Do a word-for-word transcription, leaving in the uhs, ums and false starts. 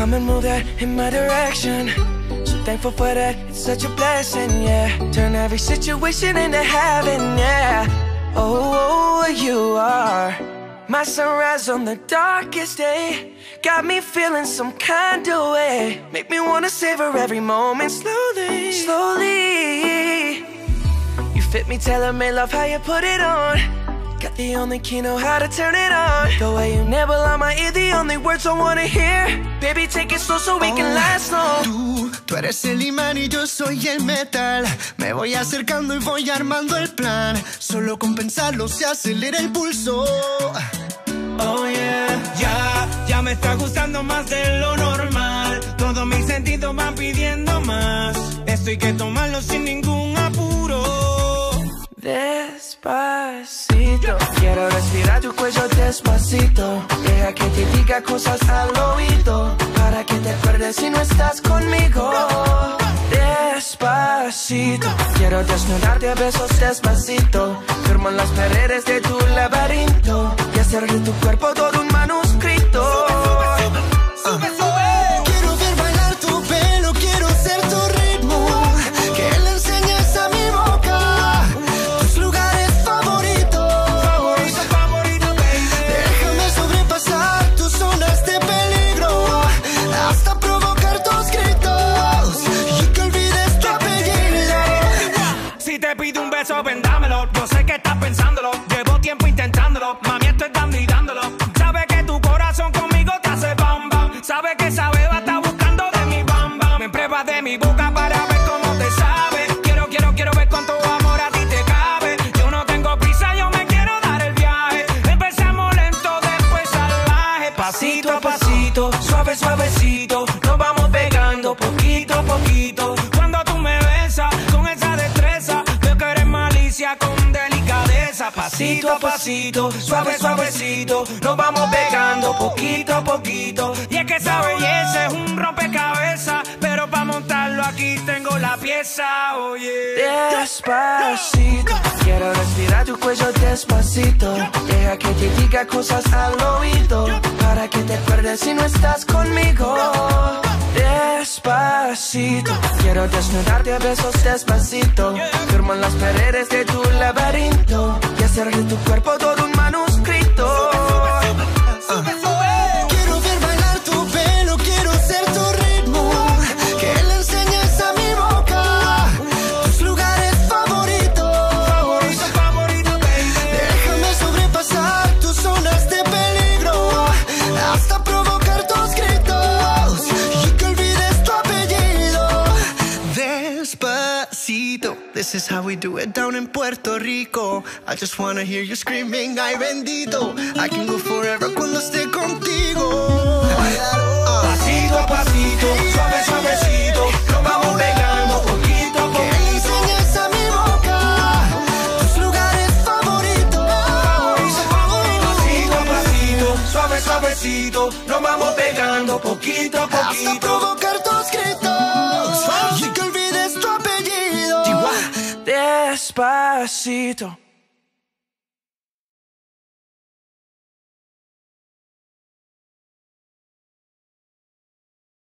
come and move that in my direction. So thankful for that, it's such a blessing, yeah. Turn every situation into heaven, yeah. Oh, oh, you are my sunrise on the darkest day. Got me feeling some kind of way. Make me wanna savor every moment slowly, slowly. You fit me, tailor-made, love how you put it on. Got the only key, know how to turn it on. The way you nibble on my ear, the only words I wanna hear. Baby, take it slow so we can last long. Tú, tú eres el imán y yo soy el metal. Me voy acercando y voy armando el plan. Solo con pensarlo se acelera el pulso. Oh yeah, ya, ya me está gustando más de lo normal. Todos mis sentidos van pidiendo más. Esto hay que tomarlo sin ningún apuro. Despacito, quiero respirar tu cuello despacito. Deja que te diga cosas al oído, para que te acuerdes si no estás conmigo. Despacito, quiero desnudarte a besos despacito. Firmo en las paredes de tu laberinto y hacer de tu cuerpo todo un manuscrito. Sube, sube, sube. Quiero ver bailar tu pelo, quiero ser tu ritmo. Que le enseñes a mi boca tus lugares favoritos. Favorito, favorito, baby. Déjame sobrepasar tus zonas de peligro, hasta provocar tus gritos y que olvides tu apellido. Si te pido un beso, ven dámelo. Yo sé que estás pensándolo, llevo tiempo intentándolo. Mami, estoy dando y dándolo. Sabe que tu corazón conmigo te hace bam bam. Sabe que esa beba está buscando de mi bam bam. Me pruebas de mi boca para ver cómo te sabe. Quiero, quiero, quiero ver cuánto amor a ti te cabe. Yo no tengo prisa, yo me quiero dar el viaje. Empezamos lento, después salvaje. Pasito a pasito, suave, suavecito. Nos vamos pegando poquito a poquito. Cuando tú me besas con esa destreza, veo que eres malicia con delicadeza. Pasito a pasito, suave, suavecito. Nos vamos pegando poquito a poquito. Y es que esa belleza es un rompecabezas, pero para montarlo aquí tengo la pieza, oye. Despacito, quiero respirar tu cuello despacito. Deja que te diga cosas al oído, para que te acuerdes si no estás conmigo. Despacito, quiero desnudarte a besos despacito. Firmo en las paredes de tu laberinto y hacer de tu cuerpo todo un manuscrito. Quiero ver bailar tu pelo, quiero ser tu ritmo. Que le enseñes a mi boca tus lugares favoritos. Favorito, favorito, baby. Déjame sobrepasar tus zonas de peligro, hasta provocar tus gritos y que olvides tu apellido. Despacito, this is how we do it down in Puerto Rico. I just wanna hear you screaming, ay bendito. I can go forever cuando esté contigo. Pasito a pasito, suave, suavecito. Nos vamos pegando poquito a Que le poquito. enseñes a mi boca tus lugares favoritos. Pasito a pasito, suave, suavecito. Nos vamos pegando poquito a Hasta poquito. provocar tus gritos y que olvides tu apellido. Despacito.